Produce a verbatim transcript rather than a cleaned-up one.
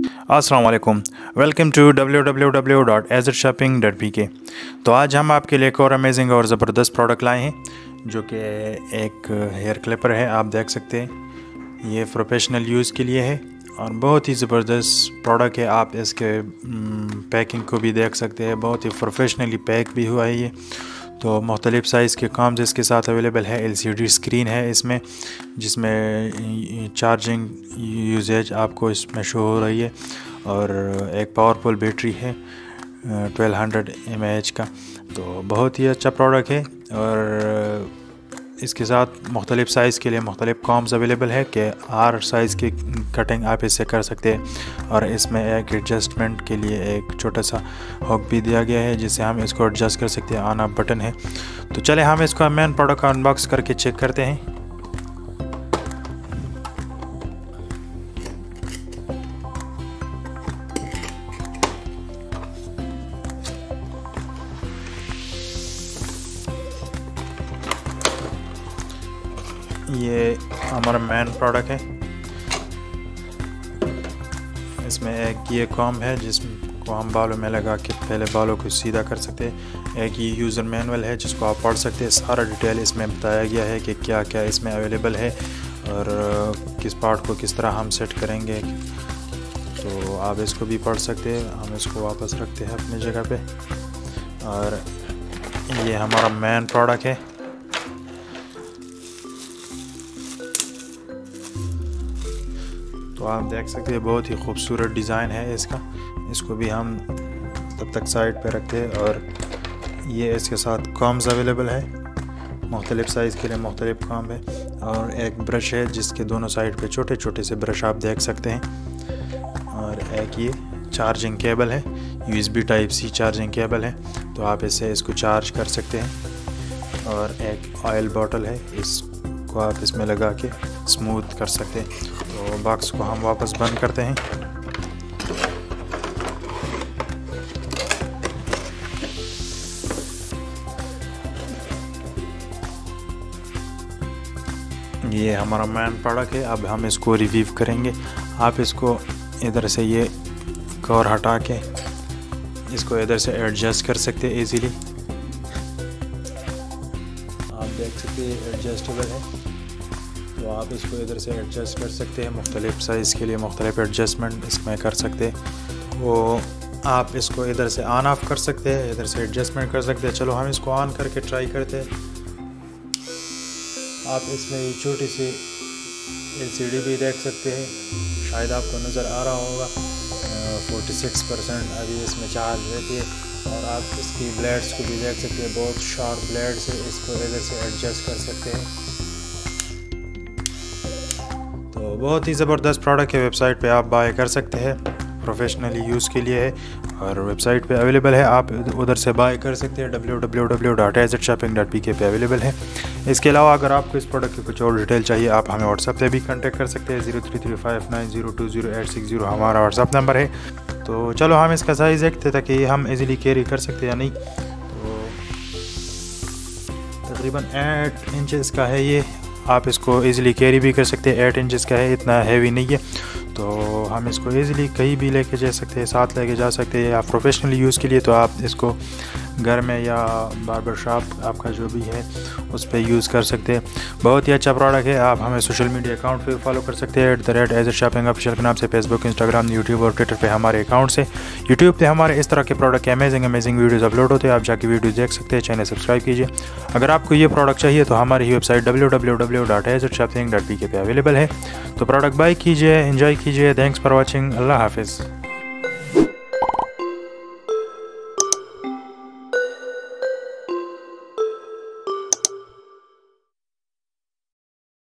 अस्सलाम वालेकुम, welcome to W W W dot Azar shopping dot P K. तो आज हम आपके लिए एक और अमेजिंग और ज़बरदस्त प्रोडक्ट लाए हैं जो कि एक हेयर क्लिपर है। आप देख सकते हैं ये प्रोफेशनल यूज़ के लिए है और बहुत ही ज़बरदस्त प्रोडक्ट है। आप इसके पैकिंग को भी देख सकते हैं, बहुत ही प्रोफेशनली पैक भी हुआ है ये। तो मुख्तलिफ़ साइज़ के कॉम्स इसके साथ अवेलेबल है। एल सी डी स्क्रीन है इसमें, जिसमें चार्जिंग यूजेज आपको इसमें शो हो रही है और एक पावरफुल बैटरी है twelve hundred M A H का। तो बहुत ही अच्छा प्रोडक्ट है और इसके साथ मुख्तलिफ़ साइज़ के लिए मुख्तलिफ़ कॉम्स अवेलेबल है कि हर साइज़ की कटिंग आप इससे कर सकते हैं। और इसमें एक एडजस्टमेंट के लिए एक छोटा सा हुक भी दिया गया है जिससे हम इसको एडजस्ट कर सकते हैं। ऑन ऑफ बटन है। तो चले हम इसको मेन प्रोडक्ट का अनबॉक्स करके चेक करते हैं। ये हमारा मेन प्रोडक्ट है। इसमें एक ये कॉम है जिसको हम बालों में लगा के pहले बालों को सीधा कर सकते हैं। एक ये यूज़र मैनुअल है जिसको आप पढ़ सकते हैं। सारा डिटेल इसमें बताया गया है कि क्या क्या इसमें अवेलेबल है और किस पार्ट को किस तरह हम सेट करेंगे। तो आप इसको भी पढ़ सकते हैं। हम इसको वापस रखते हैं अपनी जगह पे और ये हमारा मेन प्रोडक्ट है। तो आप देख सकते हैं बहुत ही खूबसूरत डिज़ाइन है इसका। इसको भी हम तब तक साइड पे रखते हैं और ये इसके साथ कॉम्स अवेलेबल है। मुख्तलिफ़ साइज़ के लिए मुख्तलिफ़ कॉम है और एक ब्रश है जिसके दोनों साइड पे छोटे छोटे से ब्रश आप देख सकते हैं। और एक ये चार्जिंग केबल है, U S B type C charging cable है। तो आप इससे इसको चार्ज कर सकते हैं। और एक ऑयल बॉटल है, इसको आप इसमें लगा के स्मूथ कर सकते हैं। तो बॉक्स को हम वापस बंद करते हैं। ये हमारा मेन प्रोडक्ट है। अब हम इसको रिव्यू करेंगे। आप इसको इधर से ये कवर हटा के इसको इधर से एडजस्ट कर सकते हैं इजीली। आप देख सकते हैं एडजस्टेबल है। तो आप इसको इधर से एडजस्ट कर सकते हैं। मुख्तलिफ़ साइज़ के लिए मुख्तलिफ़ एडजस्टमेंट इसमें कर सकते हैं। वो आप इसको इधर से ऑन ऑफ कर सकते हैं, इधर से एडजस्टमेंट कर सकते हैं। चलो हम इसको ऑन करके ट्राई करते हैं। आप इसमें ये छोटी सी एल सी डी भी देख सकते हैं, शायद आपको नज़र आ रहा होगा। फोर्टी सिक्स परसेंट अभी इसमें चार्ज रहती है। और आप इसकी ब्लेड्स को भी देख सकते हैं, बहुत शार्प ब्लेड्स है। इसको इधर से एडजस्ट कर सकते हैं। तो बहुत ही ज़बरदस्त प्रोडक्ट है। वेबसाइट पे आप बाय कर सकते हैं, प्रोफेशनली यूज़ के लिए है और वेबसाइट पे अवेलेबल है। आप उधर से बाय कर सकते हैं। W W W dot Azar shopping dot P K पे अवेलेबल है। इसके अलावा अगर आपको इस प्रोडक्ट की कुछ और डिटेल चाहिए, आप हमें व्हाट्सएप पे भी कांटेक्ट कर सकते हैं। Zero three three five nine zero two zero eight six zero हमारा व्हाट्सएप नंबर है। तो चलो हम इसका साइज़ देखते ताकि हम इजीली कैरी कर सकते हैं या नहीं। तो तकरीबन एट इंचज़ का है ये। आप इसको इजीली कैरी भी कर सकते हैं। एट इंचज़ का है, इतना हैवी नहीं है। तो हम इसको इजीली कहीं भी लेके जा सकते हैं, साथ लेके जा सकते हैं। या प्रोफेशनल यूज़ के लिए तो आप इसको घर में या बार्बर शॉप आपका जो भी है उस पर यूज़ कर सकते हैं। बहुत ही अच्छा प्रोडक्ट है। आप हमें सोशल मीडिया अकाउंट पे फॉलो कर सकते हैं, at the rate Azar shopping official के नाम से। फेसबुक, इंस्टाग्राम, यूट्यूब और ट्विटर पे हमारे अकाउंट्स है। यूट्यूब पे हमारे इस तरह के प्रोडक्ट के अमेजिंग अमेजिंग वीडियोज़ अपलोड होते हैं। आप जाके वीडियोज़ देख सकते हैं। चैनल सब्सक्राइब कीजिए। अगर आपको ये प्रोडक्ट चाहिए तो हमारी website W W W dot Azar shopping dot P K पे अवेलेबल है। तो प्रोडक्ट बाय कीजिए, एंजॉय कीजिए। Thanks for watching. अल्लाह हाफिज़।